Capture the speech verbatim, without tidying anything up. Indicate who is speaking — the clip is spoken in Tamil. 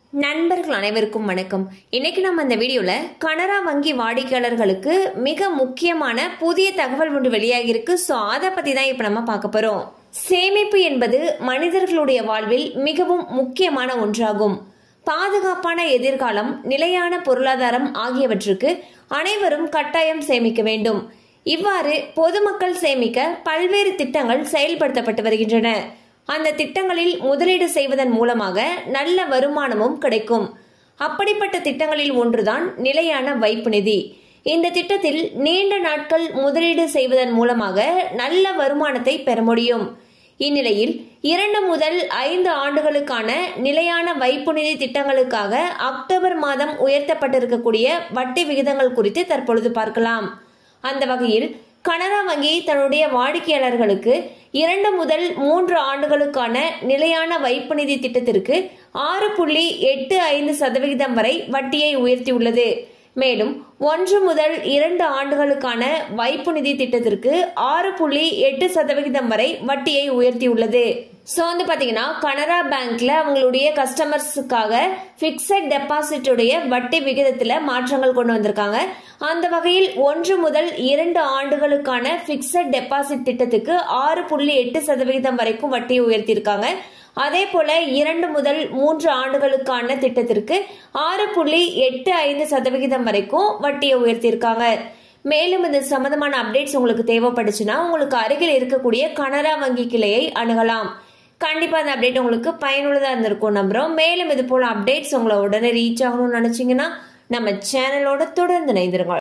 Speaker 1: நண்பர்கள் அனைவருக்கும் வணக்கம். இன்னைக்கு நம்ம இந்த வீடியோல கனரா வங்கி வாடிக்கையாளர்களுக்கு மிக முக்கியமான புதிய தகவல் ஒன்று வெளியாகி இருக்கு. சோ அதை பத்தி தான் இப்ப நம்ம பார்க்க போறோம். சேமிப்பு என்பது மனிதர்களுடைய வாழ்வில் மிகவும் முக்கியமான ஒன்றாகும். பாதுகாப்பான எதிர்காலம், நிலையான பொருளாதாரம் ஆகியவற்றுக்கு அனைவரும் கட்டாயம் சேமிக்க வேண்டும். இவ்வாறு பொதுமக்கள் சேமிக்க பல்வேறு திட்டங்கள் செயல்படுத்தப்பட்டு வருகின்றன. அந்த திட்டங்களில் முதலீடு செய்வதன் மூலமாக நல்ல வருமானமும் கிடைக்கும். அப்படிப்பட்ட திட்டங்களில் ஒன்றுதான் நிலையான வைப்பு நிதி. இந்த திட்டத்தில் நீண்ட நாட்கள் முதலீடு செய்வதன் மூலமாக நல்ல வருமானத்தை பெற முடியும். இந்நிலையில் இரண்டு முதல் ஐந்து ஆண்டுகளுக்கான நிலையான வைப்பு நிதி திட்டங்களுக்காக அக்டோபர் மாதம் உயர்த்தப்பட்டிருக்கக்கூடிய வட்டி விகிதங்கள் குறித்து தற்பொழுது பார்க்கலாம். அந்த வகையில் கனரா வங்கி தன்னுடைய வாடிக்கையாளர்களுக்கு இரண்டு முதல் மூன்று ஆண்டுகளுக்கான நிலையான வைப்பு நிதி திட்டத்திற்கு ஆறு புள்ளி எட்டு ஐந்து சதவிகிதம் வரை வட்டியை உயர்த்தியுள்ளது. மேலும் ஒன்று முதல் இரண்டு ஆண்டுகளுக்கான வைப்பு நிதி திட்டத்திற்கு ஆறு புள்ளி எட்டு சதவிகிதம் வரை வட்டியை உயர்த்தியுள்ளது. ஸோ வந்து பார்த்தீங்கன்னா கனரா பேங்க்ல அவங்களுடைய கஸ்டமர்ஸுக்காக பிக்சட் டெபாசிட்டுடைய வட்டி விகிதத்தில் மாற்றங்கள் கொண்டு வந்திருக்காங்க. அந்த வகையில் ஒன்று முதல் இரண்டு ஆண்டுகளுக்கான பிக்சட் டெபாசிட் திட்டத்துக்கு ஆறு புள்ளி எட்டு சதவிகிதம் வரைக்கும் வட்டியை உயர்த்தியிருக்காங்க. அதே போல இரண்டு முதல் மூன்று ஆண்டுகளுக்கான திட்டத்திற்கு ஆறு புள்ளி எட்டு ஐந்து சதவிகிதம் வரைக்கும் வட்டியை உயர்த்தியிருக்காங்க. மேலும் இது சம்பந்தமான அப்டேட்ஸ் உங்களுக்கு தேவைப்படுச்சுன்னா உங்களுக்கு அருகில் இருக்கக்கூடிய கனரா வங்கி கிளையை அணுகலாம். கண்டிப்பா அந்த அப்டேட் உங்களுக்கு பயனுள்ளதா இருந்திருக்கும் நம்புறோம். மேலும் இது போல அப்டேட்ஸ் உங்களை உடனே ரீச் ஆகணும்னு நினைச்சீங்கன்னா நம்ம சேனலோட தொடர்ந்து இணைந்திருங்க.